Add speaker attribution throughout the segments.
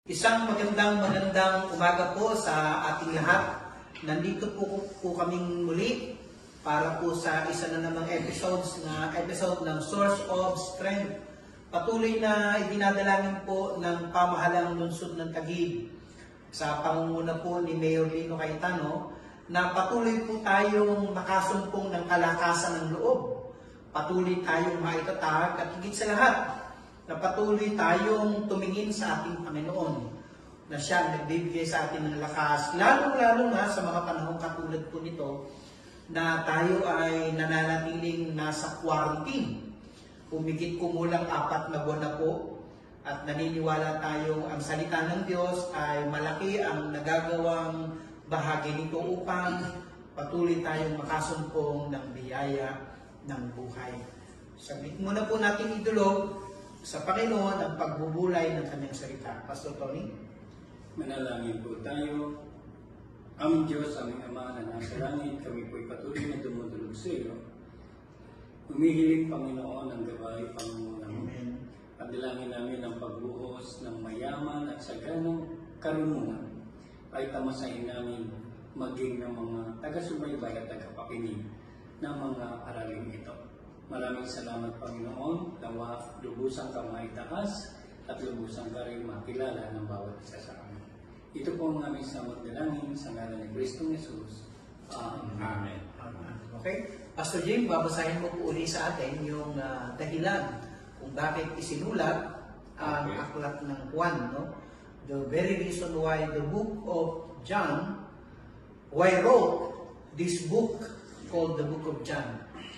Speaker 1: Isang magandang umaga po sa ating lahat. Nandito po kaming muli para po sa isa na namang episode ng Source of Strength. Patuloy na idinadalangin po ng pamahalang lungsod ng Taguig sa pangunguna po ni Mayor Lino Cayetano na patuloy po tayong makasumpong ng kalakasan ng loob. Patuloy tayong maitatag at higit sa lahat na patuloy tayong tumingin sa ating Panginoon na siya nagbibigay sa atin ng lakas, lalong-lalo na sa mga panahong katulad po nito na tayo ay nananatiling nasa quarantine. Humigit kumulang 4 na buwan na po at naniniwala tayong ang salita ng Diyos ay malaki ang nagagawang bahagi nito upang patuloy tayong makasumpong ng biyaya ng buhay. Sabit muna po natin idulog sa Panginoon ang pagbubulay ng kanyang salita. Pastor Tony?
Speaker 2: Manalangin po tayo. Aming Diyos, aming Ama na nasa langit, kami po'y patuloy na dumudulog sa iyo. Humihiling, Panginoon, ang gabay, Panginoon. Pagdalangin namin ang pagbuhos ng mayaman at saganang karunungan. Ay tamasahin namin maging ng mga taga-subaybay at tagapakinig ng mga araling ito. Maraming salamat, Panginoon, nawa lubusang ka maitaas at lubusang ka rin makilala ng bawat isa sa amin. Ito po ang aming samot dalangin sa ngalan ni Kristong Jesus. Amen.
Speaker 1: Okay? Pastor Jim, babasahin mo po uli sa atin yung dahilan kung bakit isinulat ang aklat ng Juan. No? The very reason why the book of John, why wrote this book called the book of John.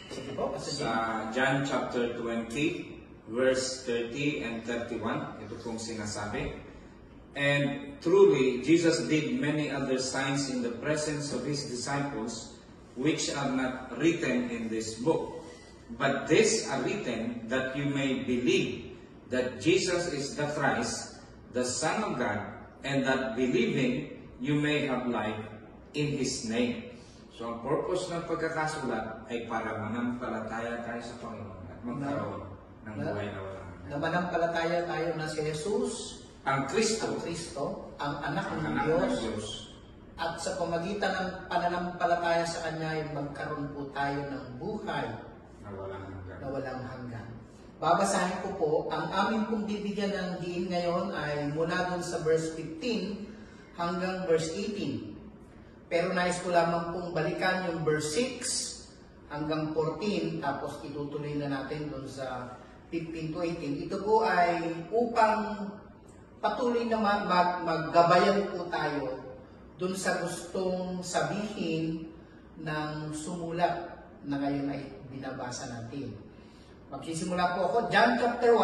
Speaker 3: Sa John chapter 20, verse 30 and 31, ito pong sinasabi. And truly, Jesus did many other signs in the presence of His disciples, which are not written in this book. But these are written that you may believe that Jesus is the Christ, the Son of God, and that believing you may have life in His name. So, ang purpose ng pagkakasulat ay para manampalataya tayo sa Panginoon at magkaroon ng buhay na walang hanggan.
Speaker 1: Na manampalataya tayo na si Jesus,
Speaker 3: ang Kristo,
Speaker 1: ang anak ng Diyos, at sa pamagitan ng pananampalataya sa Kanya ay magkaroon po tayo ng buhay na walang hanggan. Babasahin ko po, ang aming pong bibigyan ng diin ngayon ay mula dun sa verse 15 hanggang verse 18. Pero nais ko lamang pong balikan yung verse 6 hanggang 14, tapos itutuloy na natin doon sa 15 to 18. Ito po ay upang patuloy na maggabayan po tayo doon sa gustong sabihin ng sumulat na ngayon ay binabasa natin. Magsisimula po ako, John chapter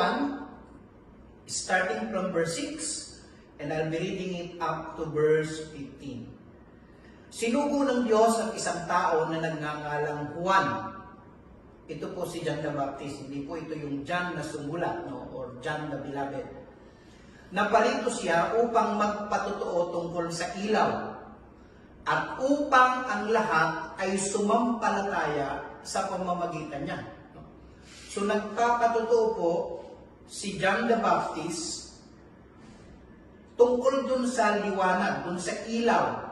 Speaker 1: 1, starting from verse 6, and I'll be reading it up to verse 15. Sinugo ng Diyos ang isang tao na nagngangalang Juan. Ito po si John the Baptist. Hindi po ito yung John na sumulat, no? Or John the Beloved. Naparito siya upang magpatotoo tungkol sa ilaw at upang ang lahat ay sumampalataya sa pamamagitan niya. So nagpapatotoo po si John the Baptist tungkol dun sa liwanag, dun sa ilaw.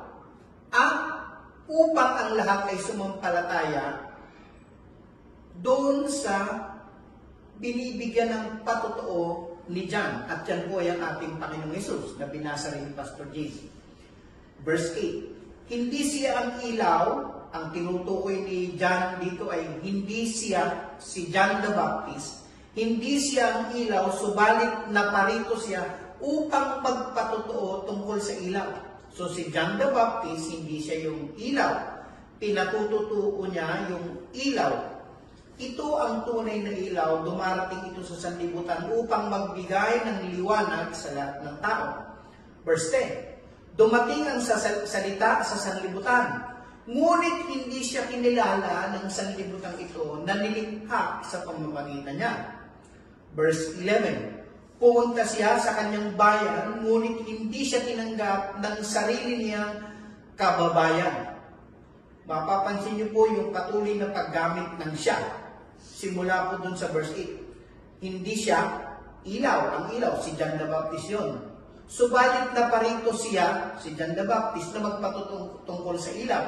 Speaker 1: Upang ang lahat ay sumampalataya doon sa binibigyan ng patotoo ni John. At yan po ay ang ating Panginoong Hesus na binasa rin ni Pastor James. Verse 8, hindi siya ang ilaw, ang tinutukoy ni John dito ay hindi siya si John the Baptist, hindi siya ang ilaw, subalit naparito siya upang magpatotoo tungkol sa ilaw. So si John the Baptist, hindi siya yung ilaw. Pinatututuo niya yung ilaw. Ito ang tunay na ilaw, dumarating ito sa sanlibutan upang magbigay ng liwanag sa lahat ng tao. Verse 10, dumating ang salita sa sanlibutan, ngunit hindi siya kinilala ng sanlibutan ito na nilikha sa pamamagitan niya. Verse 11, pumunta siya sa kanyang bayan, ngunit hindi siya tinanggap ng sarili niyang kababayan. Mapapansin niyo po yung patuloy na paggamit ng siya. Simula po dun sa verse 8. Hindi siya ilaw, ang ilaw, si John the Baptist yun. Subalit na parito siya, si John the Baptist, na magpatutungkol sa ilaw.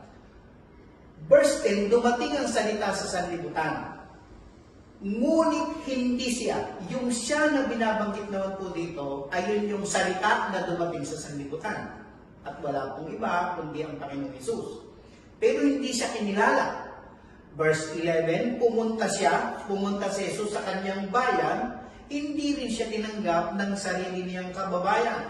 Speaker 1: Verse 10, dumating ang salita sa sanlibutan. Ngunit hindi siya. Yung siya na binabanggit naman po dito, ayun yung salita na dumating sa sanlibutan. At wala pong iba, kundi ang Panginoong Hesus. Pero hindi siya kinilala. Verse 11, pumunta si Jesus sa kanyang bayan, hindi rin siya tinanggap ng sarili niyang kababayan.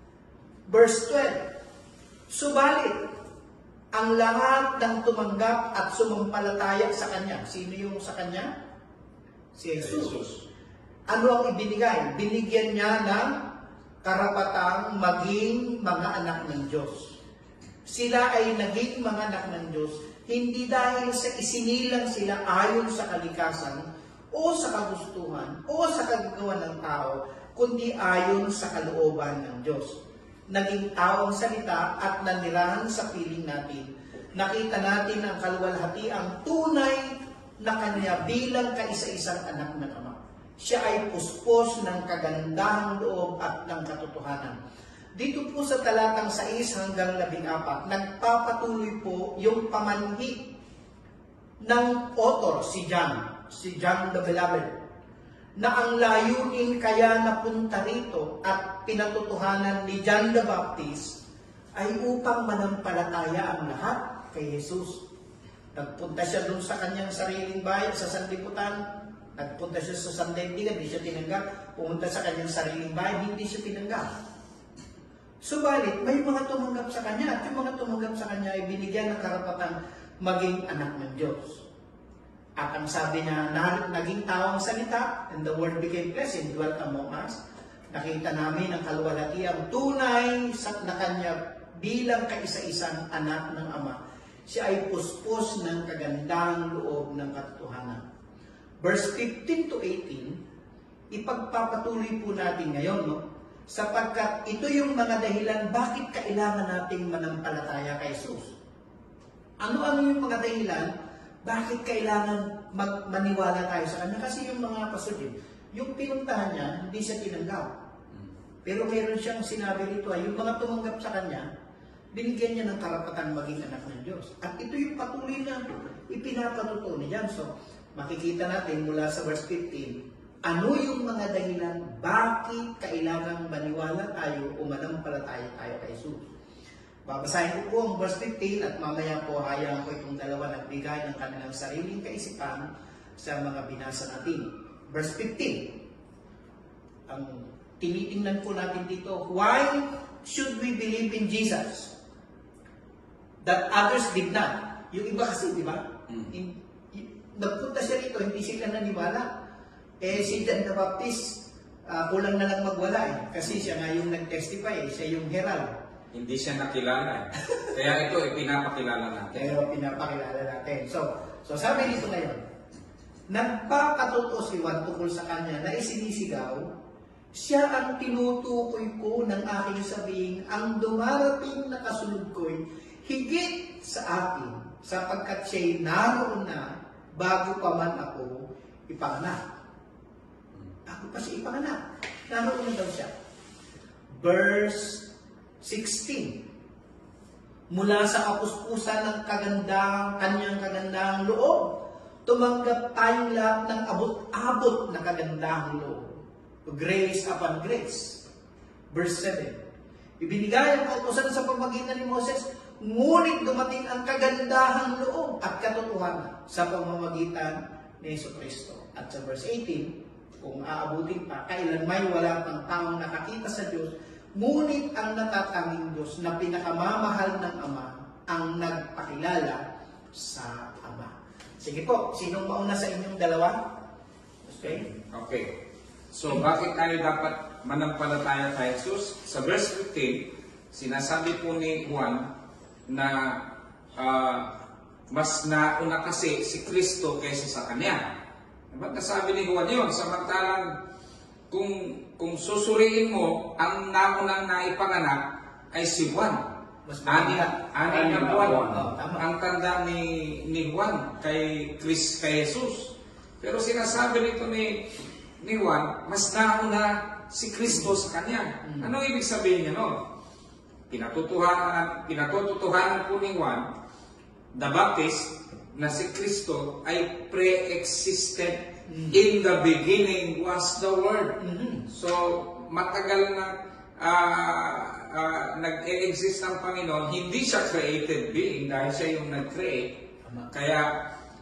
Speaker 1: Verse 12, subalit, ang lahat ng tumanggap at sumampalataya sa kanya. Sino yung sa kanya? Si Jesus. Ano ang ibinigay? Binigyan niya ng karapatang maging mga anak ng Diyos. Sila ay naging mga anak ng Diyos, hindi dahil sa isinilang sila ayon sa kalikasan, o sa kagustuhan, o sa kagagawa ng tao, kundi ayon sa kalooban ng Diyos. Naging tao ang salita at nanirahan sa piling natin. Nakita natin ang kaluwalhatiang tunay na kanya bilang kaisa-isang anak ng Ama. Siya ay puspos ng kagandahang loob at ng katotohanan. Dito po sa talatang 6 hanggang 14, nagpapatuloy po yung pamanhik ng author, si John the Beloved, na ang layunin kaya napunta rito at pinatutuhanan ni John the Baptist ay upang manampalataya ang lahat kay Jesus. Nagpunta siya doon sa kanyang sariling bayan, sa sanlibutan. Nagpunta siya sa sandaigdigan, hindi siya tinanggap. Pumunta sa kanyang sariling bayan, hindi siya tinanggap. Subalit, may mga tumanggap sa kanya, at yung mga tumanggap sa kanya ay binigyan ng karapatang maging anak ng Diyos. At ang sabi niya, naging tao ang salita, and the word became flesh and dwelt among us. Nakita namin ang kaluwalhatiang tunay na kanya bilang kaisa-isang anak ng Ama. Siya ay puspos ng kagandahang loob ng katotohanan. Verse 15 to 18, ipagpapatuloy po natin ngayon, no? Sapagkat ito yung mga dahilan bakit kailangan nating manampalataya kay Jesus. Ano-ano yung mga dahilan bakit kailangan maniwala tayo sa Kanya? Kasi yung mga pasudin, yung pinuntahan niya, hindi siya tinanggap. Pero meron siyang sinabi rito, yung mga tumanggap sa Kanya, binigyan niya ng karapatan maging anak ng Diyos. At ito yung patuloy na ipinapatuto ni John. So, makikita natin mula sa verse 15, ano yung mga dahilan bakit kailangan maniwala tayo o manampalataya tayo kay Jesus. Babasahin ko po ang verse 15 at mamaya po hayaan ko itong dalawa nagbigay ng kanilang sariling kaisipan sa mga binasa natin. Verse 15. Ang tinitingnan po natin dito, why should we believe in Jesus that others did not? Yung iba kasi, di ba? Nagpunta siya rito, hindi sila naniwala. Si John the Baptist, kulang na lang magwala eh. Kasi siya nga yung nag-testify eh. Siya yung herald.
Speaker 3: Hindi siya nakilala. Kaya ito, ipinapakilala natin.
Speaker 1: Pero pinapakilala natin. So sabi dito ngayon, nagpapatuto si Juan tungkol sa kanya na isinisigaw, siya ang tinutukoy ko ng aking sabihin, ang dumarating na kasunod ko'y higit sa akin, sapagkat siya'y naroon na bago pa man ako ipanganak. Bago pa siya ipanganak. Naroon na daw siya. Verse 16. Mula sa kapuspusan ng kanyang kagandahang loob, tumanggap tayong lahat ng abot-abot na kagandahang loob. Grace upon grace. Verse 7. Ibinigay ang kautusan sa pamamagitan ni Moses, ngunit dumating ang kagandahang loob at katotohanan sa pamamagitan ni Jesucristo. At sa verse 18, kung aabutin pa, kailanmay wala pang taong nakakita sa Diyos, ngunit ang natatanging Diyos na pinakamamahal ng Ama ang nagpakilala sa Ama. Sige po, sinong mauna sa inyong dalawa? Okay?
Speaker 3: Okay. So, bakit tayo dapat manampalataya kay Jesus? Sa verse 15, sinasabi po ni Juan na mas nauna kasi si Kristo kaysa sa Kanya. Ba't nasabi ni Juan yun? Samantalang kung susuriin mo, ang naunang naipanganak ay si Juan. Anim na buwan. Ang tanda ni Juan kay Jesus. Pero sinasabi nito ni Juan, mas nauna si Kristo sa kanya. Ano ibig sabihin niya, no? Pinatutuhanan po ni Juan the Baptist na si Kristo ay pre-existed. In the beginning was the Word. So, matagal na nag-e-exist ang Panginoon. Hindi siya created being dahil siya yung nag-create. Kaya,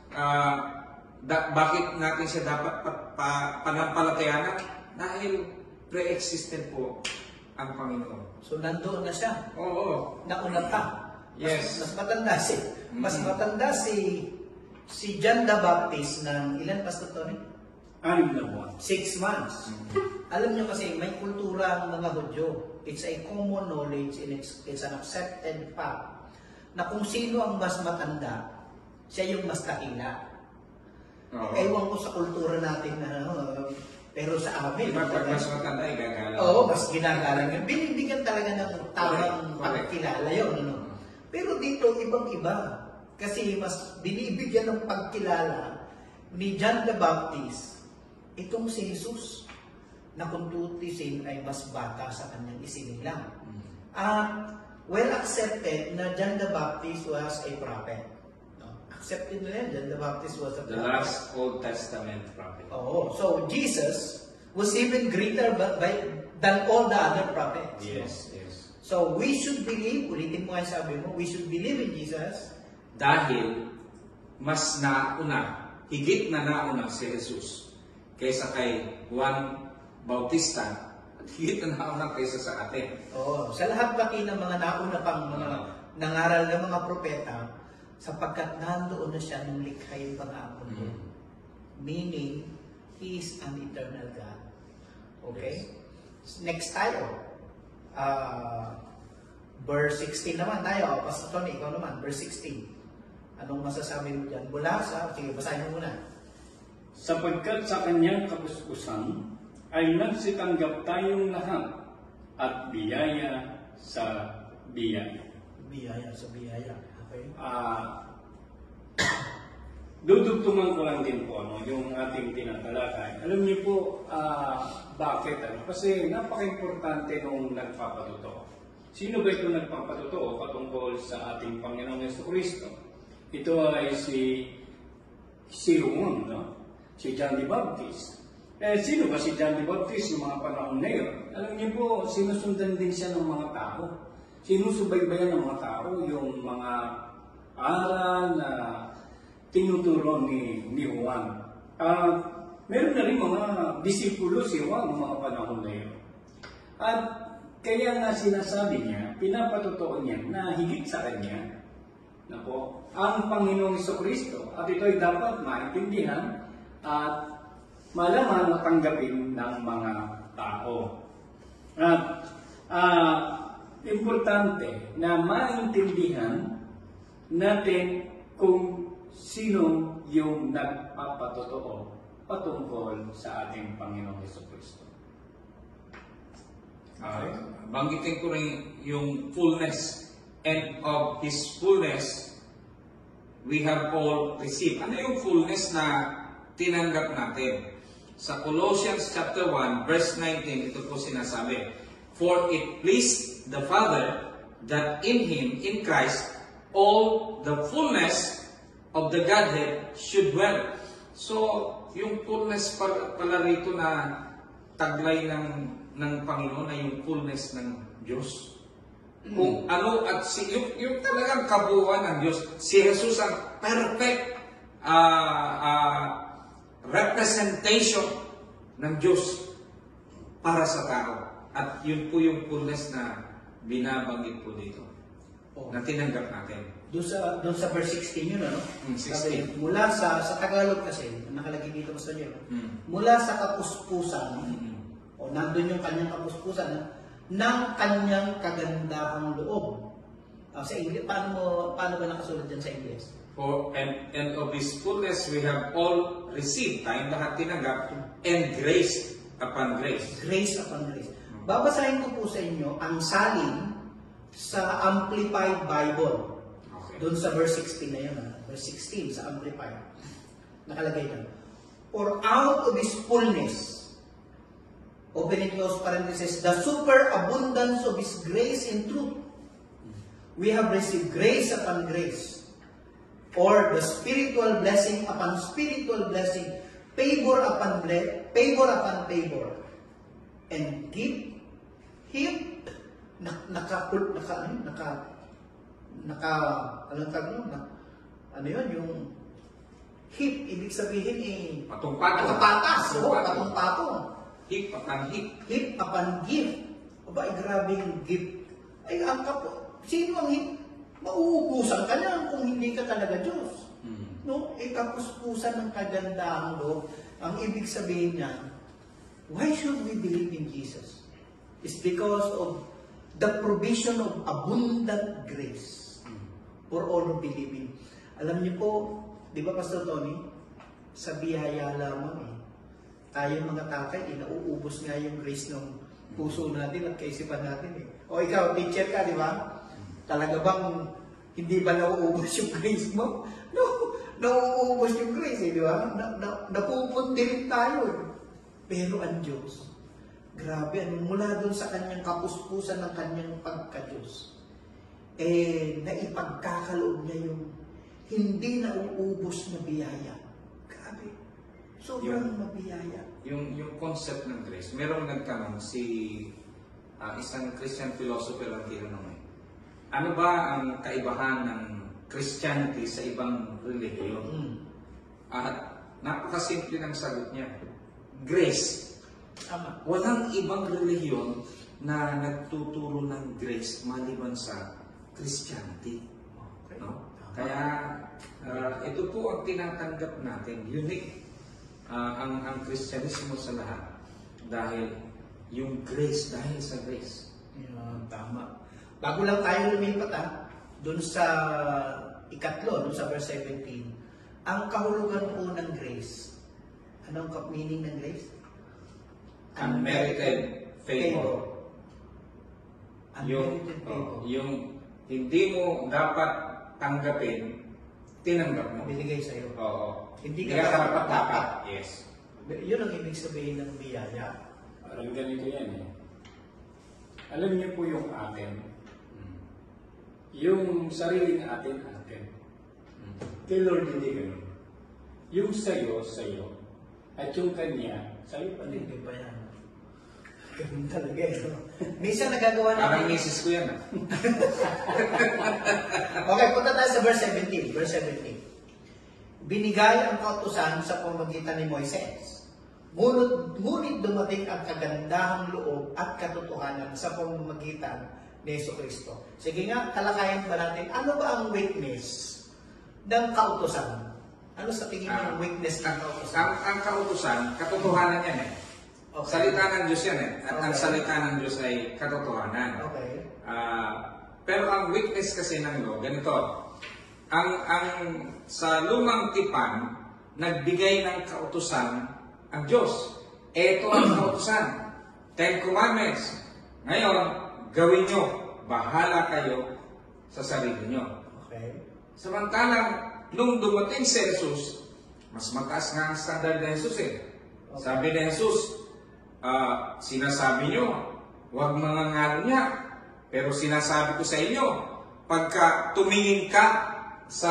Speaker 3: bakit natin siya dapat panampalatayanan? Dahil pre-existent po ang Panginoon.
Speaker 1: So, nandoon na siya.
Speaker 3: Oo.
Speaker 1: Nauna pa.
Speaker 3: Yes.
Speaker 1: Mas matanda si John the Baptist ng ilan, Pastor Tony?
Speaker 2: 6 na buwan.
Speaker 1: 6 months. Alam niyo kasi, may kultura ang mga Hudyo. It's a common knowledge and it's an accepted fact na kung sino ang mas matanda, siya yung mas dakila. Ewan ko sa kultura natin na pero sa amin.
Speaker 3: Pag mas matanda, igagala.
Speaker 1: Oo, mas ginagalang yun. Binibigyan talaga ng tamang pagkilala yun. Pero dito, ibang-iba. Kasi mas binibigyan ng pagkilala ni John the Baptist itong si Jesus na kung tutusin ay mas bata sa kanyang isinilang. At well accepted na John the Baptist was a prophet. Accepted na yan, John the Baptist was a prophet.
Speaker 3: The last Old Testament prophet.
Speaker 1: Oh, so Jesus was even greater than all the other prophets.
Speaker 3: Yes.
Speaker 1: So we should believe, ulitin mo nga sabi mo, we should believe in Jesus.
Speaker 3: Dahil mas nauna, higit na nauna si Jesus kaysa kay Juan Bautista at higit na nauna kaysa sa atin.
Speaker 1: Oh, sa lahat ba ng mga nauna pang mga nangaral ng mga propeta, sapagkat nandoon na siya nung likha yung pangakon niya. Meaning, He is an eternal God. Okay? Yes. Next tayo. Verse 16 naman tayo. Pastor Tony, ikaw naman. Verse 16. Anong masasabi mo dyan? Mula sa... Sige, basahin mo muna.
Speaker 2: Sapagkat sa kanyang kapuspusan ay nagsitanggap tayong lahat at biyaya sa biyaya.
Speaker 1: Biyaya sa biyaya. Okay?
Speaker 2: Dudugtungan ko lang din po yung ating tinatalakay. Alam niyo po, bakit? Kasi napaka-importante nung nagpapatotoo. Sino ba ito nagpapatotoo patungkol sa ating Panginoong Jesucristo? Ito ay si Juan, no? Si John the Baptist. Sino ba si John the Baptist yung mga panahon na yun? Alam niyo po, sinusundan din siya ng mga tao. Sinusubaybayan ng mga tao yung mga aral na tinuturo ni Juan. Meron na rin mga disipulo si Juan ng mga panahon na yun. At kaya nga sinasabi niya, pinapatotoo niya na higit sa kanya na po, ang Panginoong Jesucristo. At ito ay dapat maintindihan at malaman at tanggapin ng mga tao. At importante na maintindihan natin kung sino yung nagpapatotoo patungkol sa ating Panginoong Jesucristo.
Speaker 3: Banggitin ko rin yung fullness, and of His fullness we have all received. Ano yung fullness na tinanggap natin? Sa Colossians chapter 1 verse 19, ito po sinasabi, for it pleased the Father that in Him, in Christ, all the fullness of the Godhead should dwell. So, yung fullness pala rito na taglay ng Panginoon ay yung fullness ng Diyos. Kung ano at yung talagang kabuuan ng Diyos. Si Jesus ang perfect representation ng Diyos para sa tao. At yun po yung fullness na binabanggit po dito. Na tinanggap natin.
Speaker 1: Doon sa verse 16 yun, ano?
Speaker 3: 16.
Speaker 1: Sabi, mula sa Tagalog kasi, nakalagay dito sa inyo, mula sa kapuspusan, o nandun yung kanyang kapuspusan, ng kanyang kagandahang loob. Sa English, paano ba nakasulat dyan sa English?
Speaker 3: For and of His fullness we have all received, tayong lahat tinanggap, and grace upon grace.
Speaker 1: Grace upon grace. Babasahin ko po sa inyo ang salin sa Amplified Bible.
Speaker 3: Okay.
Speaker 1: Doon sa verse 16 na yun. Verse 16 sa Amplified. Nakalagay na. For out of His fullness, open and close parenthesis, the superabundance of His grace and truth. We have received grace upon grace, or the spiritual blessing upon spiritual blessing, favor upon favor, and give Him ano yun, yung hip, ibig sabihin
Speaker 3: Patong-patong.
Speaker 1: patas, patong-patong.
Speaker 3: Hip upon hip.
Speaker 1: Hip upon gift. Aba, grabing gift. Ay, ang sino ang hip? Mauubusan ka na kung hindi ka talaga Diyos. No? Kapuspusan ng kagandahang loob. Ang ibig sabihin niya, why should we believe in Jesus? It's because of the provision of abundant grace for all who believe in. Alam niyo po, di ba Pastor Tony, sa biyaya lamang tayo mga takay, nauubos nga yung grace ng puso natin at kaisipan natin O ikaw, teacher ka, di ba? Talaga bang hindi ba nauubos yung grace mo? No, nauubos yung grace di ba? Napupunti rin tayo Pero ang Diyos, grabe, mula doon sa kanyang kapuspusan ng kanyang pagka-Diyos, naipagkakaloob niya yung hindi nauubos na biyaya. Grabe. Sobrang mabiyaya.
Speaker 3: Yung concept ng grace, merong nagtanong isang Christian philosopher ang tinanong ano ba ang kaibahan ng Christianity sa ibang relihiyon? At napakasimple ng sagot niya. Grace.
Speaker 1: Tama.
Speaker 3: Walang ibang relihiyon na nagtuturo ng grace maliban sa Christianity.
Speaker 1: Okay.
Speaker 3: No? Kaya ito po ang tinatanggap natin, unique ang Kristyanismo sa lahat dahil yung grace, dahil sa grace.
Speaker 1: Tama. Bago lang tayo lumipat dun sa ikatlo, dun sa verse 17, ang kahulugan po ng grace. Anong meaning ng grace?
Speaker 3: Unmerited favor.
Speaker 1: Unmerited favor.
Speaker 3: Yung hindi mo dapat tanggapin, tinanggap mo.
Speaker 1: Binigay sa'yo.
Speaker 3: Oo.
Speaker 1: Hindi
Speaker 3: Hindi
Speaker 1: ka
Speaker 3: ka
Speaker 1: dapat.
Speaker 3: Yes.
Speaker 1: Yun ang ibig sabihin ng biyaya.
Speaker 2: Parang ganito yan Alam niyo po yung atin. Yung sariling atin. Kay Lord hindi ganun. Yung sa'yo. At yung kanya, sa'yo pa din.
Speaker 1: Hindi ba yan? Ganun talaga Minsan nagagawa
Speaker 3: Parang
Speaker 1: natin.
Speaker 3: misis ko yan.
Speaker 1: Okay, punta tayo sa verse 17. Verse 17. Binigay ang kautusan sa pamamagitan ni Moises. Ngunit dumating ang kagandahang loob at katotohanan sa pamamagitan ni Jesucristo. Sige nga, talakayan ba natin, ano ba ang weakness ng kautusan? Ano sa tingin mo ang weakness ng kautusan?
Speaker 3: Ang kautusan, katotohanan yan
Speaker 1: Okay.
Speaker 3: Salita ng Diyos yan At ang
Speaker 1: Okay.
Speaker 3: salita ng Diyos ay katotohanan.
Speaker 1: Okay.
Speaker 3: Pero ang weakness kasi ng law, ganito. Ang sa lumang tipan, nagbigay ng kautusan ang Diyos. Ito ang kautusan. 10 Commandments. Ngayon, gawin nyo. Bahala kayo sa sarili nyo.
Speaker 1: Okay.
Speaker 3: Samantalang, nung dumating si Jesus, mas mataas nga ang standard ni Jesus
Speaker 1: Okay.
Speaker 3: Sabi ni Jesus, sinasabi nyo, huwag mangangaral niya. Pero sinasabi ko sa inyo, pagka tumingin ka sa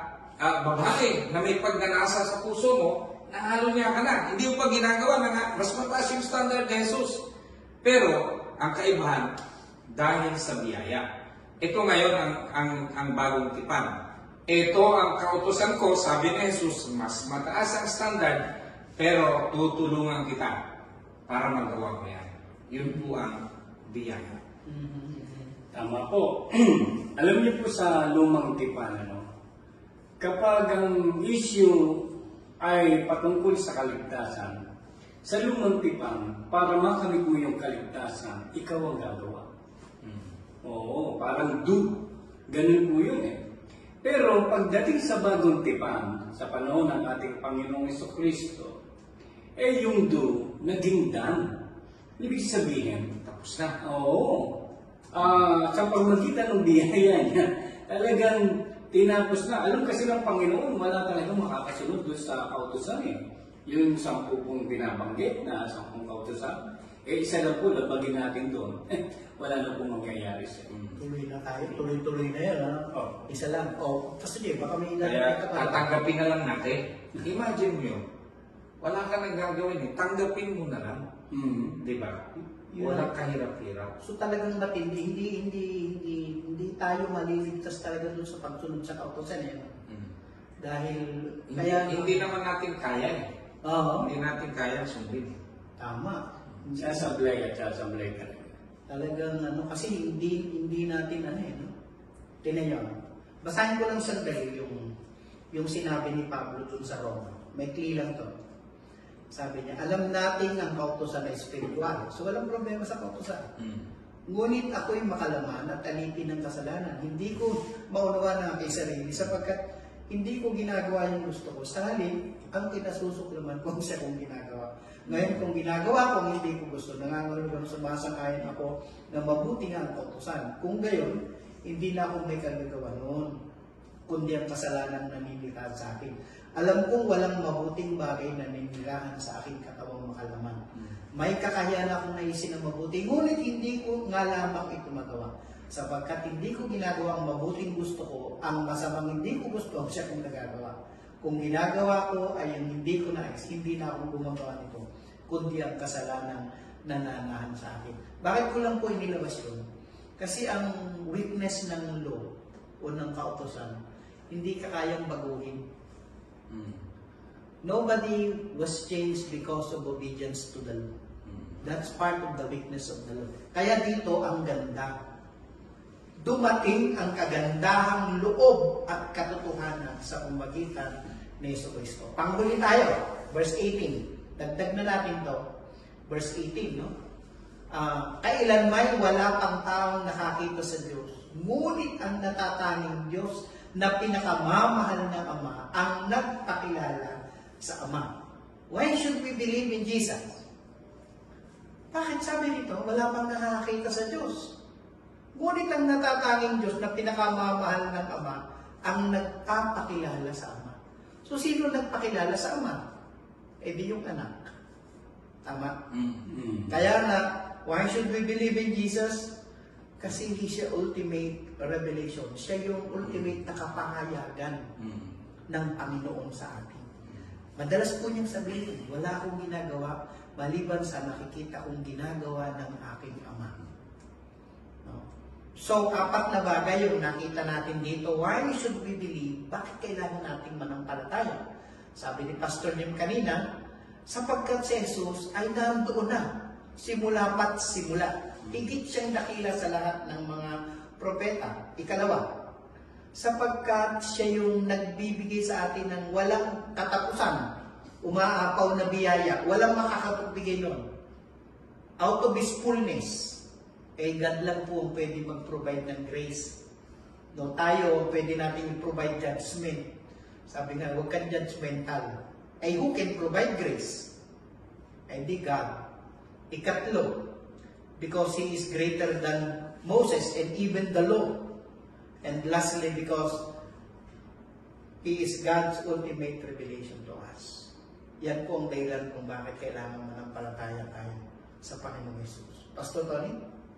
Speaker 3: babae na may pagnanasa sa puso mo, nahalo niya ka na. Hindi mo pa ginagawa na mas mataas yung standard ni Jesus. Pero, ang kaibahan, dahil sa biyaya. Ito ngayon ang bagong tipan. Ito ang kautusan ko, sabi ni Jesus, mas mataas ang standard, pero tutulungan kita para magawa mo yan. Yun po ang biyaya.
Speaker 2: Tama po. Alam niyo po sa lumang tipan, kapag ang issue ay patungkol sa kaligtasan, sa lumang tipan, para makamit mo yung kaligtasan, ikaw ang gagawa. Oo, parang do. Ganun po yun Pero pagdating sa bagong tipan, sa panahon ng ating Panginoong Jesucristo, yung do, naging done. Ibig sabihin,
Speaker 3: Tapos na.
Speaker 2: oo. Sa pamagitan ng biyaya niya, talagang tinapos na. Alam kasi ng Panginoon, wala talagang makakasunod doon sa kautusan Yung 10 pong binabanggit na 10 kautusan. Isa lang po, labagin natin doon. Wala na pong mangyayari siya.
Speaker 1: Tuloy na tayo, tuloy-tuloy na yan.
Speaker 2: Oh.
Speaker 1: Isa lang. Tapos sige, baka may
Speaker 3: Kaya tatanggapin na lang natin. Imagine mo yun. Wala ka nang gagawin eh. Tanggapin mo na lang. Di ba? Walang kahirap-hirap.
Speaker 1: So talagang matindi, hindi tayo maliligtas talaga dun sa pagsunod sa kautosan eh. Dahil, kaya...
Speaker 3: Hindi naman natin kaya eh.
Speaker 1: Oo.
Speaker 3: Hindi natin kaya sundin.
Speaker 1: Tama.
Speaker 2: Sasablay at sasablay ka rin.
Speaker 1: Talagang kasi hindi natin no? Tingnan nyo. Basahin ko lang sandali yung sinabi ni Pablo dun sa Roma. May lang to. Sabi niya, alam natin ang kautosan na espiritual. So walang problema sa kautosan. Ngunit ako'y makalaman at alipin ng kasalanan. Hindi ko maunawa ng aking sarili sapagkat hindi ko ginagawa yung gusto ko. Sa halip, ang kinasusuklaman kung siya kong ginagawa. Ngayon kung ginagawa kung hindi ko gusto, nangangulugan sumasang-ayon ako na mabuti nga ang kautosan. Kung gayon, hindi na ako may kagagawa noon, kundi ang kasalanan na ninilaan sa akin. Alam kong walang mabuting bagay na ninilaan sa aking katawang makalaman. May kakayahan akong naisin ng mabuti, ngunit hindi ko nga lamang ito magawa. Sapagkat hindi ko ginagawa ang mabuting gusto ko, ang masamang hindi ko gusto ang siya kong nagagawa. Kung ginagawa ko ay yung hindi ko nais, hindi na ako gumagawa nito, kundi ang kasalanan na nanahan sa akin. Bakit ko lang po inilabas yun? Kasi ang weakness ng law o ng kautosan, hindi ka kayang baguhin. Nobody was changed because of obedience to the law. That's part of the weakness of the law. Kaya dito ang ganda. Dumating ang kagandahang loob at katotohanan sa pamagitan ni Jesucristo. Panghuli tayo, verse 18. Dagdag na natin to. Verse 18, no? Kailanman wala pang taong nakakita sa Diyos, ngunit ang natatanging Diyos na pinakamamahal ng Ama ang nagpakilala sa Ama. Why should we believe in Jesus? Bakit sabi nito, wala pang nakakita sa Diyos? Ngunit ang natatanging Diyos na pinakamamahal ng Ama ang nagpapakilala sa Ama. So, sino nagpakilala sa Ama? Eh di yung anak. Tama? Kaya na, why should we believe in Jesus? Kasi hindi siya ultimate revelation. Siya yung ultimate na kapangayagan ng Panginoon sa atin. Madalas po niyang sabihin, wala akong ginagawa maliban sa nakikita kong ginagawa ng aking Ama. No? So, apat na bagay yung nakita natin dito. Why should we believe? Bakit kailangan nating manampalataya? Sabi ni Pastor Lim kanina, sapagkat si Jesus ay nandoon na. Simula pat simula. Higit siyang dakila sa lahat ng mga propeta. Ikalawa, sapagkat siya yung nagbibigay sa atin ng walang katapusan, umaapaw na biyaya, walang makakapagbigay nun. Out of His fullness, God lang po ang pwede mag-provide ng grace. No, tayo, pwede natin i-provide judgment. Sabi nga, huwag kang judgmental. Who can provide grace? Di God. Ikatlo, because He is greater than Moses and even the law. And lastly, because He is God's ultimate revelation to us. Yan po ang dahilan kung bakit kailangan manampalataya tayo sa Panginoong Jesus. Pastor Tony?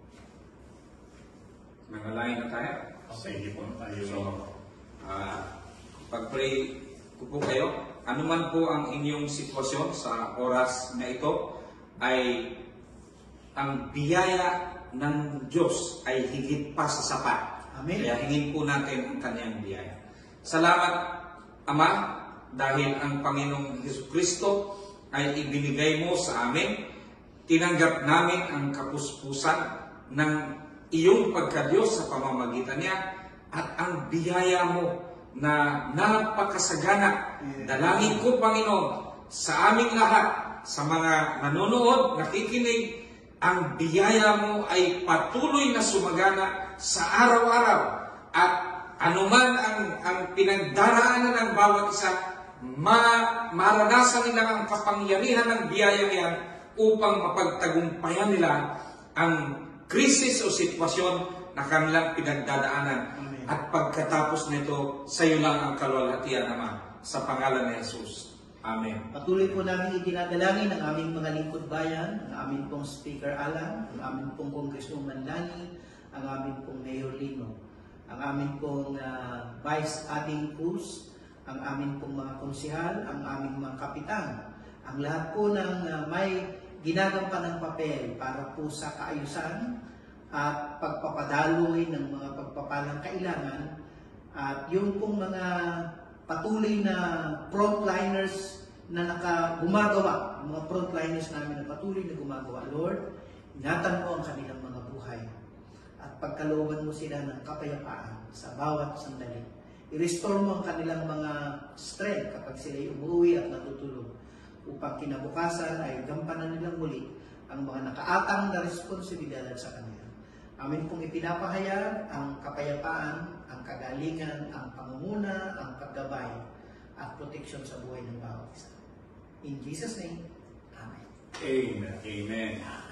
Speaker 3: Nangalangin na tayo.
Speaker 2: Sige po tayo.
Speaker 3: So, pag-pray ko po kayo, anuman po ang inyong sitwasyon sa oras na ito, ay ang biyaya ng Diyos ay higit pa sa sapat.
Speaker 1: Amen.
Speaker 3: Kaya hingin po natin ang kanyang biyaya. Salamat, Ama, dahil ang Panginoong Jesucristo ay ibinigay mo sa amin. Tinanggap namin ang kapuspusan ng iyong pagka-Diyos sa pamamagitan niya at ang biyaya mo na napakasagana. Dalangin ko, Panginoon, sa aming lahat, sa mga nanonood, nakikinig, ang biyaya mo ay patuloy na sumagana sa araw-araw. At anuman ang pinagdaraanan ng bawat isa, maranasan nila ang kapangyarihan ng biyaya yan upang mapagtagumpayan nila ang krisis o sitwasyon na kanilang pinagdadaanan.
Speaker 1: Amen.
Speaker 3: At pagkatapos nito, sa iyo lang ang kalwalhatian, Ama, sa pangalan ni Jesus. Amen.
Speaker 1: Patuloy po namin idinadalangin ang aming mga lingkod bayan, ang aming pong Speaker Alan, ang aming pong Congresswoman Lani, ang aming pong Mayor Lino, ang aming pong Vice Ading Cruz, ang aming pong mga konsihal, ang aming mga kapitan, ang lahat po ng may ginagampan ng papel para po sa kaayusan at pagpapadaloy ng mga pagpapalang kailangan, at yung pong mga patuloy na frontliners na gumagawa, mga frontliners namin na patuloy na gumagawa. Lord, ingatan mo ang kanilang mga buhay at pagkalooban mo sila ng kapayapaan sa bawat sandali. I-restore mo ang kanilang mga strength kapag sila'y umuwi at natutulog, upang kinabukasan ay gampanan nilang muli ang mga nakaatang na responsibilidad sa kanila. Amin pong ipinapahayag ang kapayapaan, ang kagalingan, ang pangunguna, ang paggabay at proteksyon sa buhay ng bawat isa. In Jesus' name, Amen.
Speaker 2: Amen. Amen.